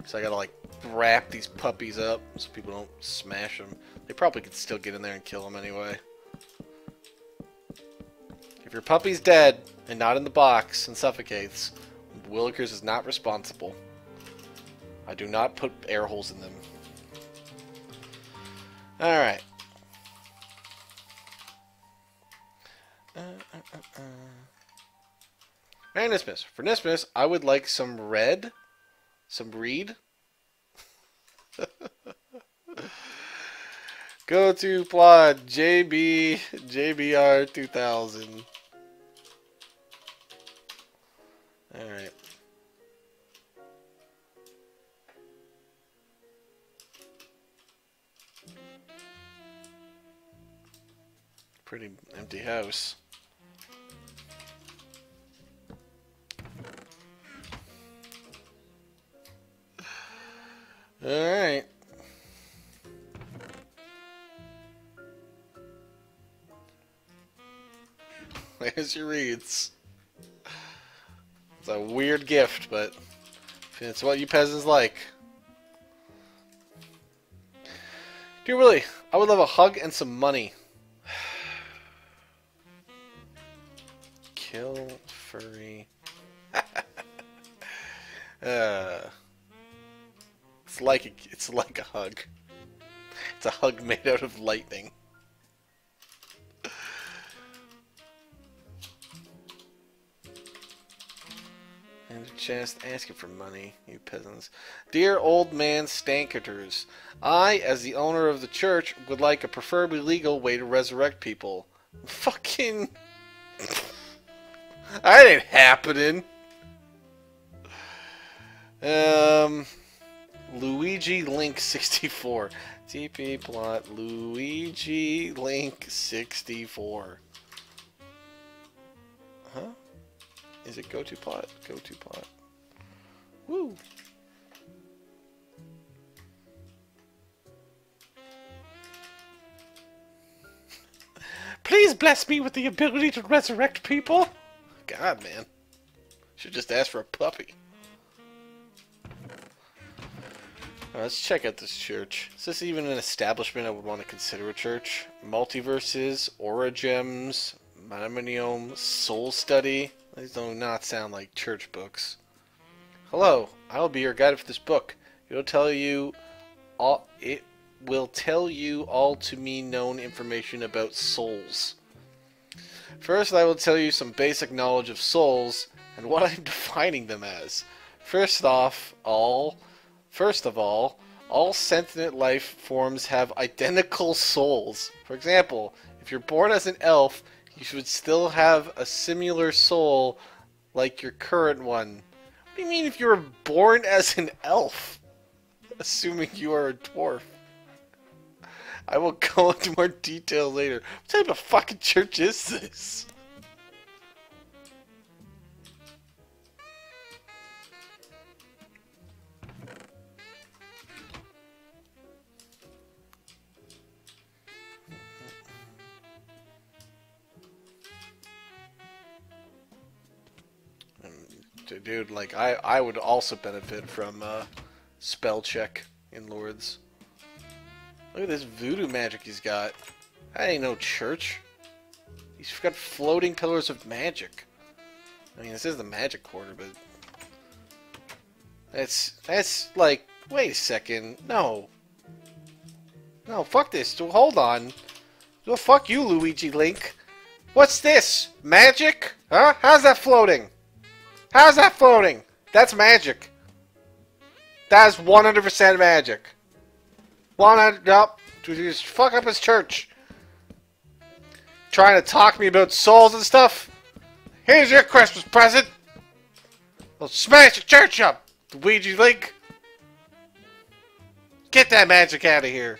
So I gotta like wrap these puppies up so people don't smash them. They probably could still get in there and kill them anyway. If your puppy's dead and not in the box and suffocates, Willikers is not responsible. I do not put air holes in them. Alright. Merry Nismas. For Nismas, I would like some red. Some reed. Go to plot JBR 2000. Alright. Pretty empty house. Alright. There's your reeds. It's a weird gift, but it's what you peasants like. Dear Willie, I would love a hug and some money. Kill furry. It's like a hug. It's a hug made out of lightning. And a chance to ask you for money, you peasants. Dear old man Stankaters, I, as the owner of the church, would like a preferably legal way to resurrect people. Fucking... That ain't happening. Luigi Link 64. TP plot Luigi Link 64. Huh? Is it go to plot? Go to plot. Woo! Please bless me with the ability to resurrect people. God, man. Should just ask for a puppy. Let's check out this church. Is this even an establishment I would want to consider a church? Multiverses, Aura Gems, Manominium, Soul Study. These do not sound like church books. Hello, I will be your guide for this book. It will tell you all to me known information about souls. First, I will tell you some basic knowledge of souls and what I'm defining them as. First of all, all sentient life forms have identical souls. For example, if you're born as an elf, you should still have a similar soul like your current one. What do you mean if you were born as an elf? Assuming you are a dwarf. I will go into more detail later. What type of fucking church is this? Dude, like, I would also benefit from spell check in Lords. Look at this voodoo magic he's got. That ain't no church. He's got floating pillars of magic. I mean, this is the magic quarter, but... That's like... Wait a second. No. No, fuck this. Hold on. Well, fuck you, Luigi Link. What's this? Magic? Huh? How's that floating? How's that floating? That's magic. That is 100% magic. 100... Nope. Just fuck up his church. Trying to talk me about souls and stuff? Here's your Christmas present. Well, smash your church up, Luigi Link. Get that magic out of here.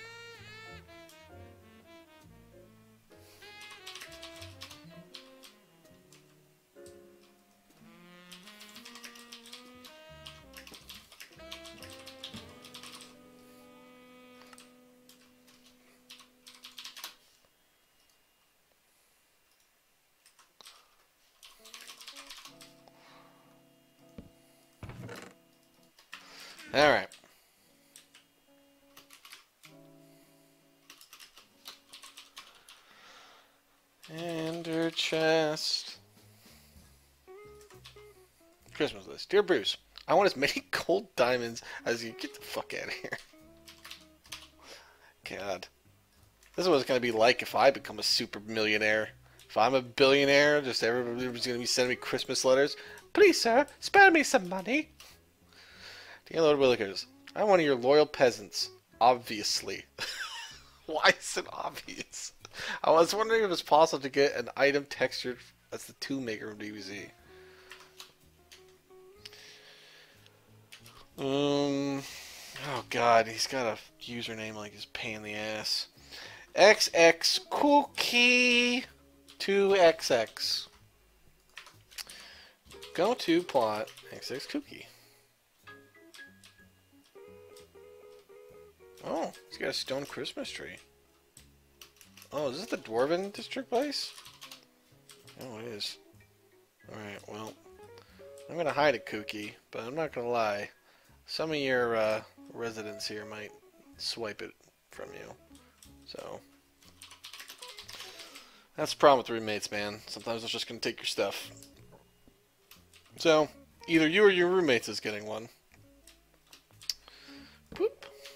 Alright. chest. Christmas list. Dear Bruce, I want as many gold diamonds as you. Get the fuck out of here. God. This is what it's going to be like if I become a super millionaire. If I'm a billionaire, just everybody's going to be sending me Christmas letters. Please, sir, spare me some money. Dear Lord Willikers, I'm one of your loyal peasants. Obviously. Why is it obvious? I was wondering if it's possible to get an item textured as the Tomb Maker of DBZ. Oh god, he's got a username like his pain in the ass. XX Cookie 2XX. Go to plot XX Cookie. Oh, he's got a stone Christmas tree. Oh, is this the Dwarven District place? Oh, it is. Alright, well, I'm gonna hide it, Kooky, but I'm not gonna lie. Some of your residents here might swipe it from you. So, that's the problem with roommates, man. Sometimes it's just gonna take your stuff. So, either you or your roommates is getting one. Boop.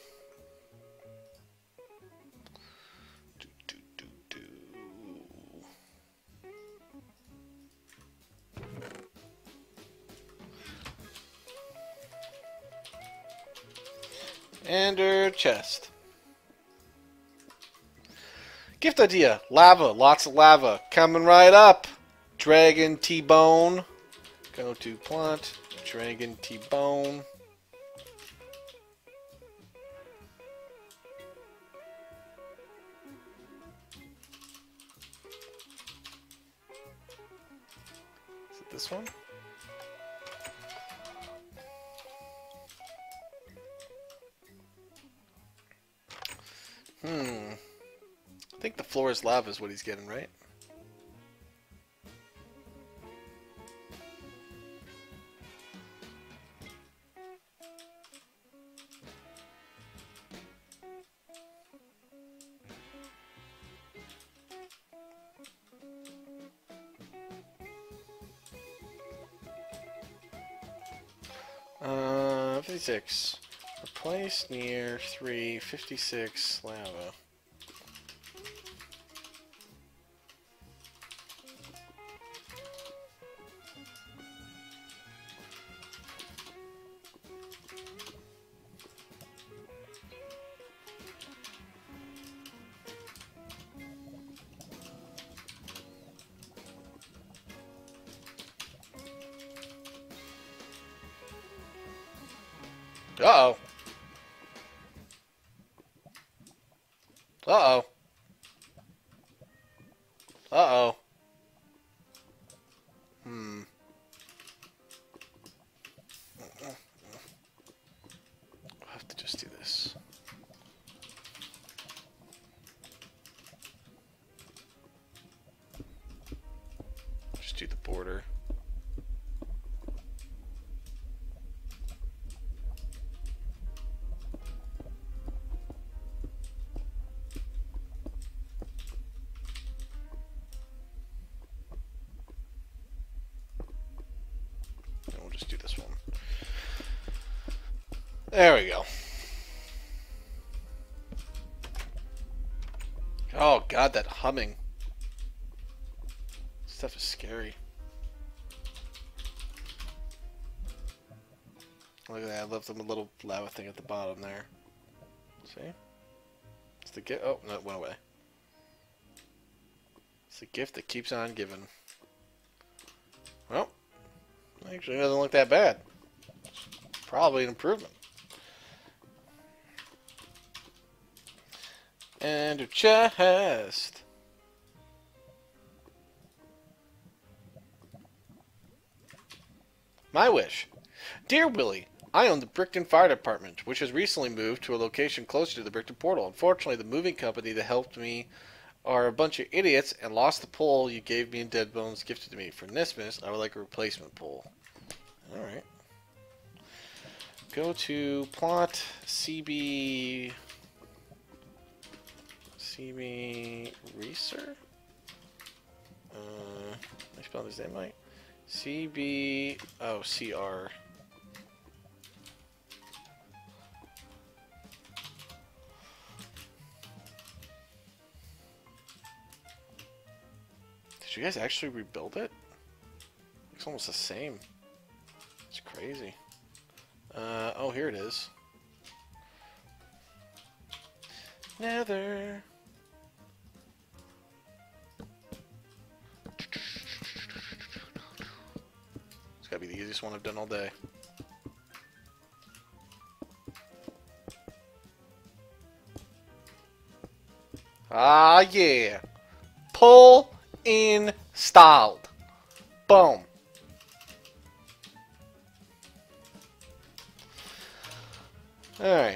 Ender chest. Gift idea. Lava. Lots of lava. Coming right up. Dragon T-Bone. Go to plot. Dragon T-Bone. Is it this one? I think the floor is lava is what he's getting, right? Uh, 56. Replace near 356 lava. Uh-oh. Uh-oh. Uh-oh. I'll have to just do this. Just do the border. Do this one. There we go. Oh god, that humming stuff is scary. Look at that, I left them a little lava thing at the bottom there. See? It's the gift. Oh, no, it went away. It's the gift that keeps on giving. Well, actually, it doesn't look that bad. Probably an improvement. And a chest. My wish. Dear Willie, I own the Brickton Fire Department, which has recently moved to a location closer to the Brickton Portal. Unfortunately, the moving company that helped me are a bunch of idiots and lost the pole you gave me in Dead Bones gifted to me. For Nismus, I would like a replacement pole. Alright. Go to plot CB Reeser? I spelled his name right. CB. Oh, CR. Did you guys actually rebuild it? It's almost the same. It's crazy. Oh, here it is. Nether. It's gotta be the easiest one I've done all day. Ah, yeah. Pull installed. Boom. Alright.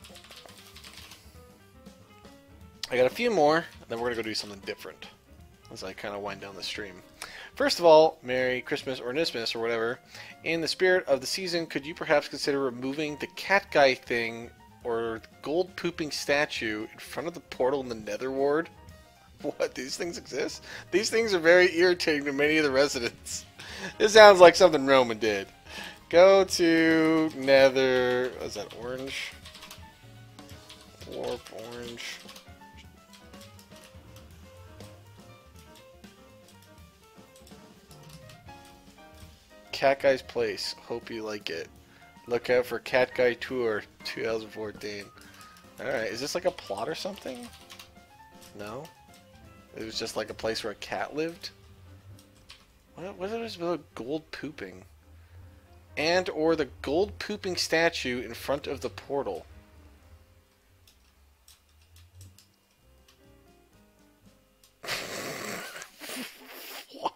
I got a few more, then we're going to go do something different as I kind of wind down the stream. First of all, Merry Christmas or Nismas or whatever. In the spirit of the season, could you perhaps consider removing the cat guy thing or gold pooping statue in front of the portal in the Nether Ward? What? These things exist? These things are very irritating to many of the residents. This sounds like something Roman did. Go to Nether. What is that? Orange? Warp orange. Cat Guy's Place. Hope you like it. Look out for Cat Guy Tour 2014. Alright, is this like a plot or something? No? It was just like a place where a cat lived? What is it about gold pooping? And or the gold pooping statue in front of the portal. What?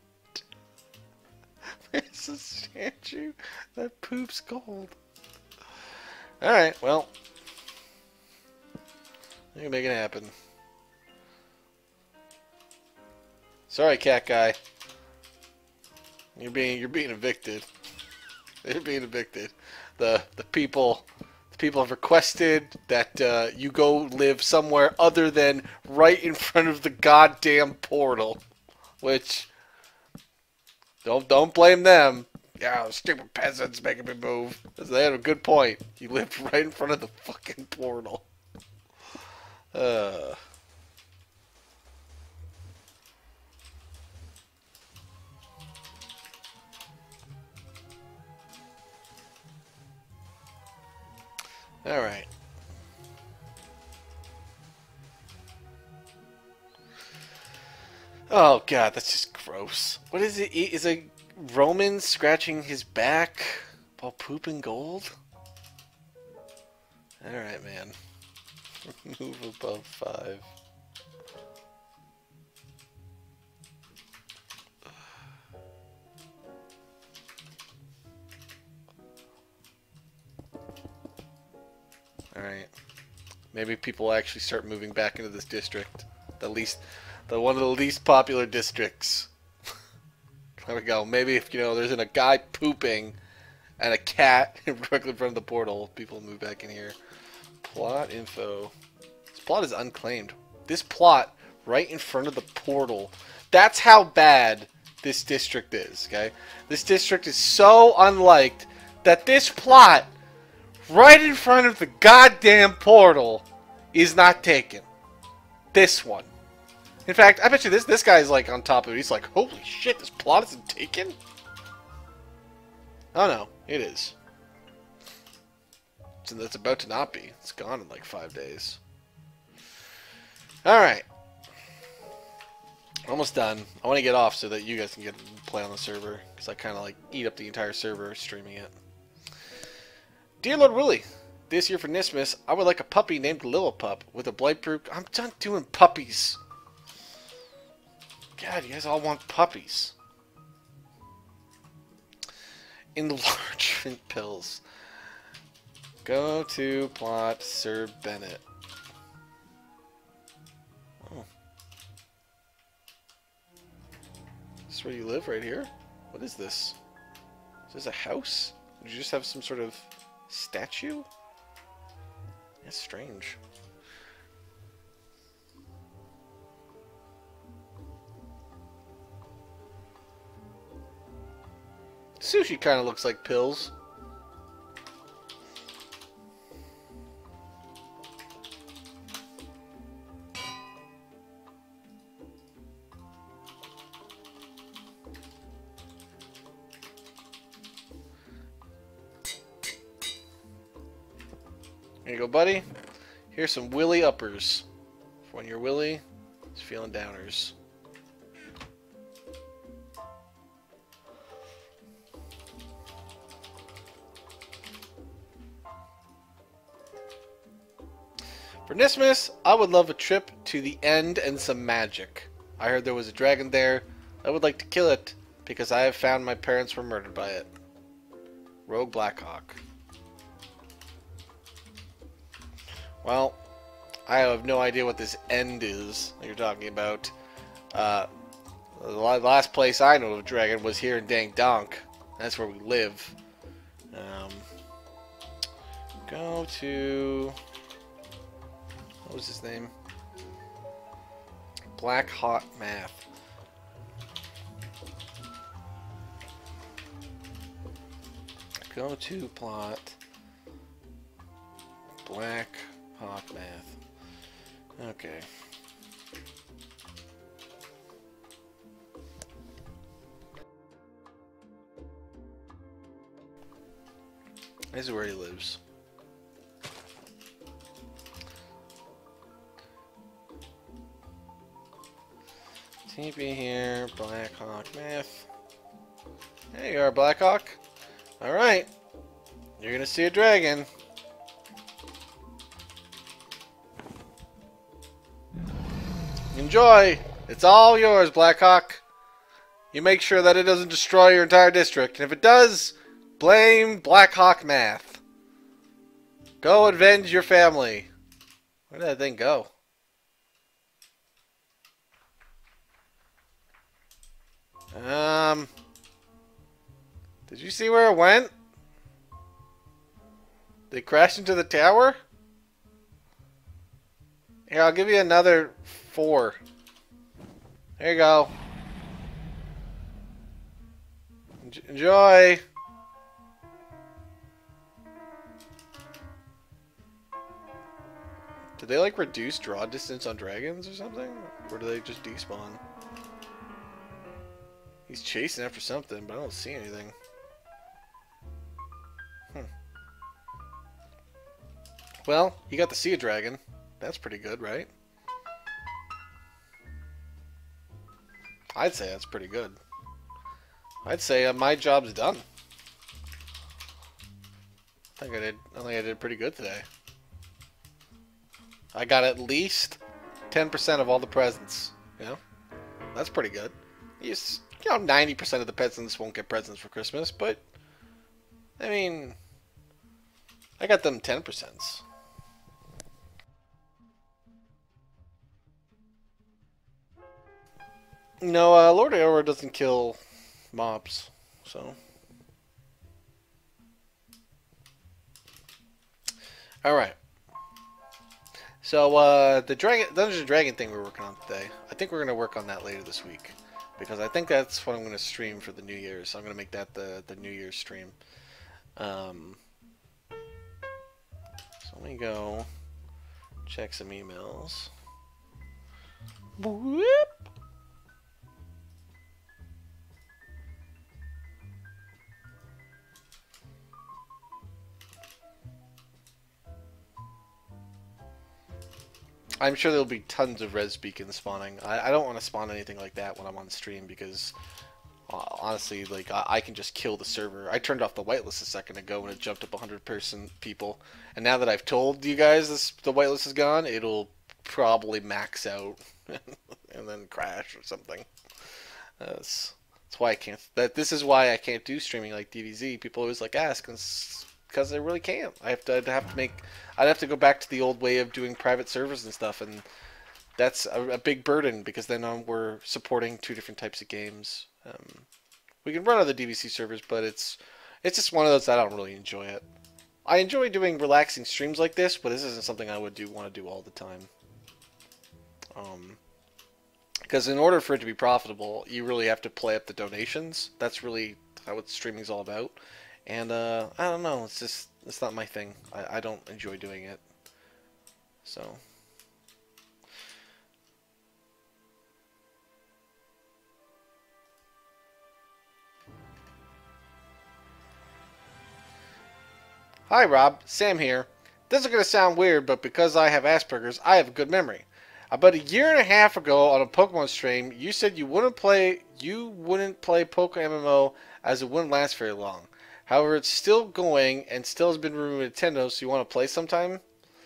There's a statue that poops gold. Alright, well. You can make it happen. Sorry, cat guy. You're being evicted. You're being evicted. The people have requested that you go live somewhere other than right in front of the goddamn portal. Which don't blame them. Yeah, stupid peasants making me move. They had a good point. You lived right in front of the fucking portal. Alright. Oh god, that's just gross. What is it? Is a Roman scratching his back while pooping gold? Alright, man. Move above 5. Alright. Maybe people actually start moving back into this district. One of the least popular districts. There we go. Maybe if, there's a guy pooping and a cat directly in front of the portal, people move back in here. Plot info. This plot is unclaimed. This plot right in front of the portal. That's how bad this district is, okay? This district is so unliked that this plot right in front of the goddamn portal is not taken. This one. In fact, I bet you this guy's like on top of it. He's like, holy shit, this plot isn't taken? Oh no, it is. So that's about to not be. It's gone in like 5 days. Alright. Almost done. I want to get off so that you guys can play on the server. Because I kind of like eat up the entire server streaming it. Dear Lord Willie, this year for Nismas, I would like a puppy named Lillipup with a blight-proof... I'm done doing puppies. God, you guys all want puppies. Enlargement pills. Go to plot Sir Bennett. Oh. Is this where you live, right here? What is this? Is this a house? Did you just have some sort of statue? That's strange. sushi kind of looks like pills. Here you go, buddy. Here's some Willy uppers. For when your Willy is feeling downers. For Nismus, I would love a trip to the end and some magic. I heard there was a dragon there. I would like to kill it because I have found my parents were murdered by it. Rogue Blackhawk. Well, I have no idea what this end is that you're talking about. The last place I know of a dragon was here in Dang Donk. That's where we live. Go to... what was his name? Black Hawk Math. Go to plot. Black Hawk Math. Okay. This is where he lives. TP here, Blackhawk Math. There you are, Blackhawk. Alright. You're gonna see a dragon. Enjoy! It's all yours, Blackhawk. You make sure that it doesn't destroy your entire district. And if it does, blame Blackhawk Math. Go avenge your family. Where did that thing go? Did you see where it went? They crashed into the tower? Here, I'll give you another 4. There you go. Enjoy. Did they like reduce draw distance on dragons or something? Or do they just despawn? He's chasing after something, but I don't see anything. Well, you got to see a dragon. That's pretty good, right? I'd say that's pretty good. I'd say my job's done. I think I did pretty good today. I got at least 10% of all the presents. You know? That's pretty good. You know, 90% of the peasants won't get presents for Christmas, but I mean, I got them 10%. No, Lord Aura doesn't kill mobs, so. Alright. So, the Dungeons and Dragon thing we're working on today, I think we're going to work on that later this week. Because I think that's what I'm going to stream for the New Year's. So I'm going to make that the New Year's stream. So let me go check some emails. Whoop. I'm sure there'll be tons of res beacons spawning. I don't want to spawn anything like that when I'm on stream because honestly, like I can just kill the server. I turned off the whitelist a second ago when it jumped up 100 people, and now that I've told you guys the whitelist is gone, it'll probably max out and then crash or something. That's why I can't. This is why I can't do streaming like DBZ. People always like ask, because I really can't. I'd have to go back to the old way of doing private servers and stuff, and that's a big burden because then we're supporting 2 different types of games. We can run other DBC servers, but it's just one of those that I don't really enjoy it. I enjoy doing relaxing streams like this, but this isn't something I would want to do all the time. Because in order for it to be profitable, you really have to play up the donations. That's really that what streaming's all about. And I don't know, it's not my thing. I don't enjoy doing it. So. Hi Rob, Sam here. This is going to sound weird, but because I have Asperger's, I have a good memory. About a year and a half ago on a Pokemon stream, you said you wouldn't play Poke MMO as it wouldn't last very long. However, it's still going and still has been rumored with Nintendo, so you want to play sometime?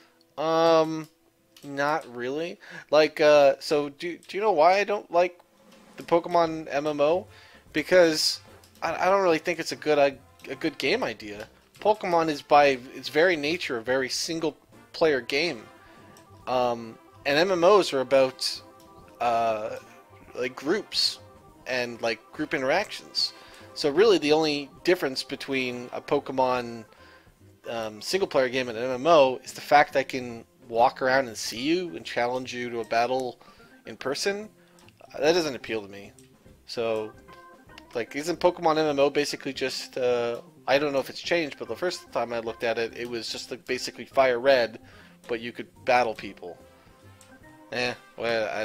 Not really. Like, so do you know why I don't like the Pokemon MMO? Because I don't really think it's a good game idea. Pokemon is by its very nature a very single player game. And MMOs are about like groups and like group interactions. So really the only difference between a Pokemon single player game and an MMO is the fact that I can walk around and see you and challenge you to a battle in person. That doesn't appeal to me. So like, isn't Pokemon MMO basically just I don't know if it's changed, but the first time I looked at it, it was just like basically Fire Red, but you could battle people. Well,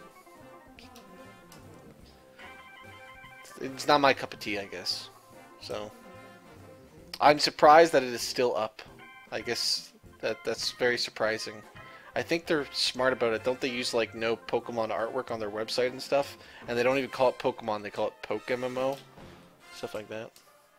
it's not my cup of tea, I guess. So I'm surprised that it is still up. I guess that's very surprising. I think they're smart about it. Don't they use like no Pokemon artwork on their website and stuff? And they don't even call it Pokemon, they call it Poke MMO. Stuff like that.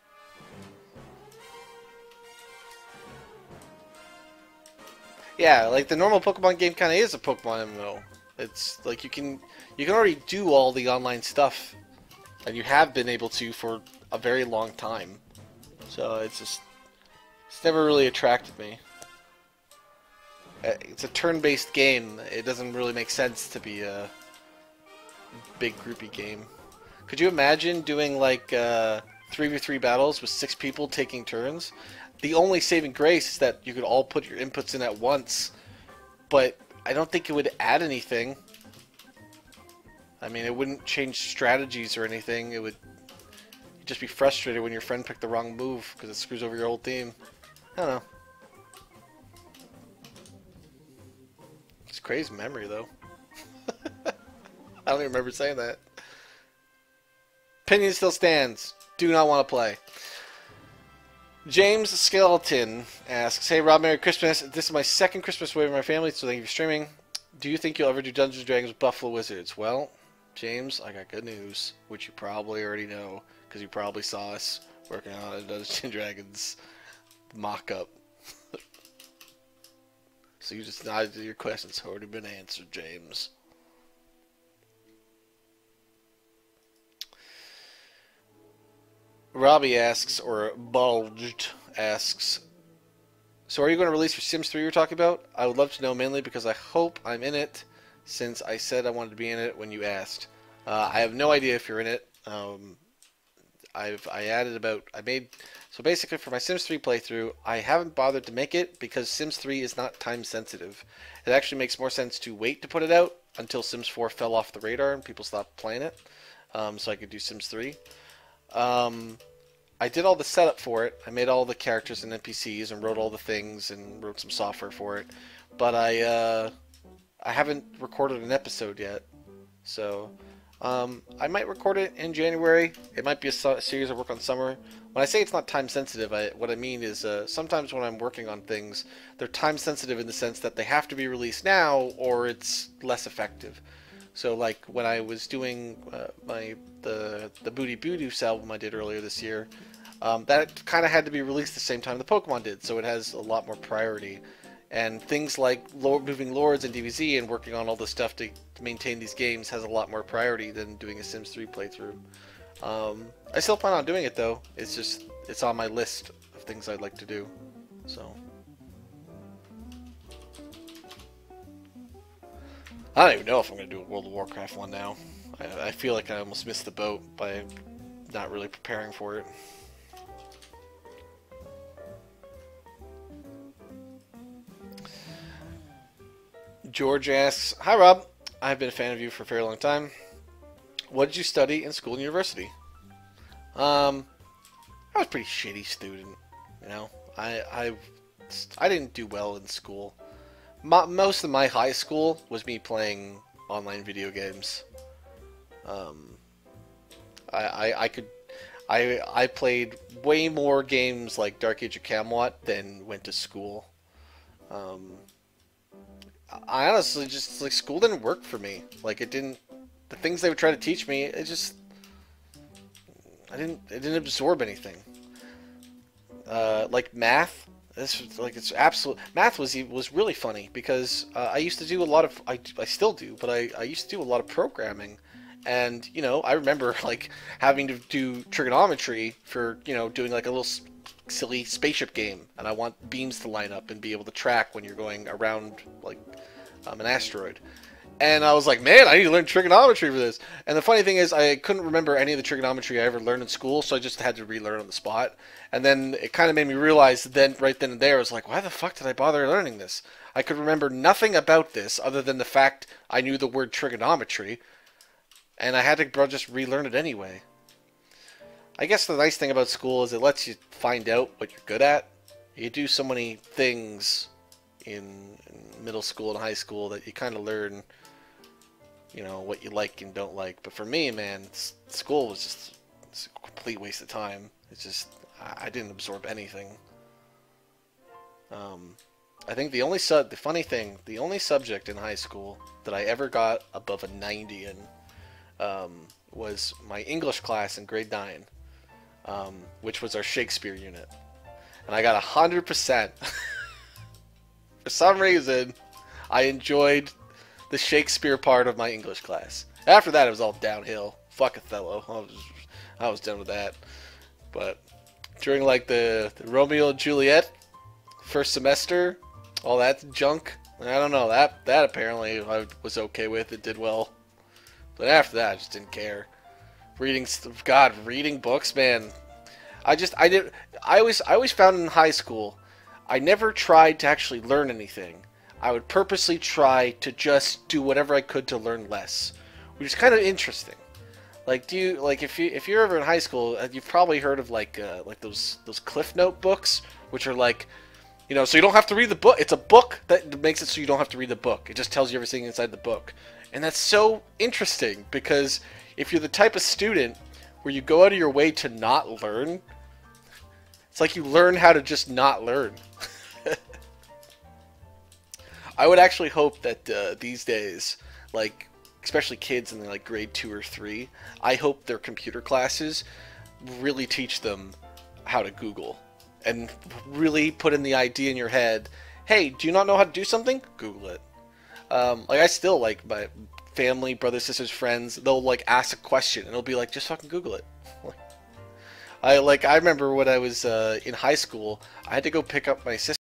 Yeah, like the normal Pokemon game kind of is a Pokemon MMO. It's like you can already do all the online stuff, and you have been able to for a very long time. So it's never really attracted me. It's a turn-based game. It doesn't really make sense to be a big groupy game. Could you imagine doing like 3v3 battles with 6 people taking turns? The only saving grace is that you could all put your inputs in at once, but I don't think it would add anything. I mean, it wouldn't change strategies or anything. It would you'd just be frustrated when your friend picked the wrong move because it screws over your whole team. I don't know. It's crazy memory, though. I don't even remember saying that. Opinion still stands. Do not want to play. James Skeleton asks, hey Rob, Merry Christmas. This is my second Christmas away with my family, so thank you for streaming. Do you think you'll ever do Dungeons & Dragons with Buffalo Wizards? Well, James, I got good news, which you probably already know, because you probably saw us working on a Dungeons & Dragons mock-up. So you just nodded your question's already been answered, James. Robbie asks, or Bulged asks, so are you going to release your Sims 3 you were talking about? I would love to know, mainly because I hope I'm in it, since I said I wanted to be in it when you asked. I have no idea if you're in it. So basically for my Sims 3 playthrough, I haven't bothered to make it because Sims 3 is not time sensitive. It actually makes more sense to wait to put it out until Sims 4 fell off the radar and people stopped playing it, so I could do Sims 3. I did all the setup for it. I made all the characters and NPCs and wrote all the things and wrote some software for it. But I haven't recorded an episode yet. So I might record it in January. It might be a series I work on summer. When I say it's not time sensitive, what I mean is sometimes when I'm working on things, they're time sensitive in the sense that they have to be released now or it's less effective. So like when I was doing the Booty Boodoos album I did earlier this year, that kind of had to be released the same time the Pokemon did, so it has a lot more priority. And things like moving lords and DBZ and working on all the stuff to maintain these games has a lot more priority than doing a Sims 3 playthrough. I still plan on doing it though. It's on my list of things I'd like to do. So I don't even know if I'm going to do a World of Warcraft one now. I feel like I almost missed the boat by not really preparing for it. George asks, hi Rob, I've been a fan of you for a very long time. What did you study in school and university? was a pretty shitty student. You know, I didn't do well in school. Most of my high school was me playing online video games. I played way more games like Dark Age of Camelot than went to school. I honestly just, like, school didn't work for me. Like, it didn't, the things they would try to teach me, it just, it didn't absorb anything. Like math, it's absolute, math was really funny because I used to do a lot of, I still do, but I used to do a lot of programming. And, you know, I remember, like, having to do trigonometry for, you know, doing, like, a little silly spaceship game. And I want beams to line up and be able to track when you're going around, like, an asteroid. And I was like, man, I need to learn trigonometry for this. And the funny thing is, I couldn't remember any of the trigonometry I ever learned in school, so I just had to relearn on the spot. And then it kind of made me realize, then right then and there, I was like, why the fuck did I bother learning this? I could remember nothing about this other than the fact I knew the word trigonometry. And I had to just relearn it anyway. I guess the nice thing about school is it lets you find out what you're good at. You do so many things in middle school and high school that you kind of learn, you know, what you like and don't like. But for me, man, school was just a complete waste of time. It's just, I didn't absorb anything. I think the funny thing, the only subject in high school that I ever got above a 90 in was my English class in grade 9, which was our Shakespeare unit. And I got 100%. For some reason, I enjoyed the Shakespeare part of my English class. After that, it was all downhill. Fuck Othello. I was done with that. But during, like, the Romeo and Juliet first semester, all that junk, I don't know, that apparently I was okay with. It did well. But after that, I just didn't care. Reading books, man. I always found in high school, I never tried to actually learn anything. I would purposely try to just do whatever I could to learn less, which is kind of interesting. Like, if you're ever in high school, you've probably heard of like those Cliff Note books, which are like, you know, so you don't have to read the book. It's a book that makes it so you don't have to read the book. It just tells you everything inside the book. And that's so interesting because if you're the type of student where you go out of your way to not learn, it's like you learn how to just not learn. I would actually hope that these days, like, especially kids in like grade 2 or 3, I hope their computer classes really teach them how to Google and really put in the idea in your head, hey, do you not know how to do something? Google it. Like, I still, like, my family, brothers, sisters, friends, they'll, like, ask a question, and it'll be like, just fucking Google it. I remember when I was in high school, I had to go pick up my sister